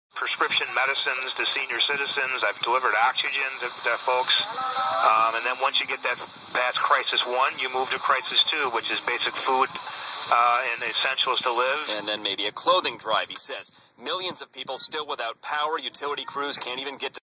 prescription medicines to senior citizens. I've delivered oxygen to folks. And then once you get that past crisis 1, you move to crisis 2, which is basic food and essentials to live. And then maybe a clothing drive, he says. Millions of people still without power. Utility crews can't even get to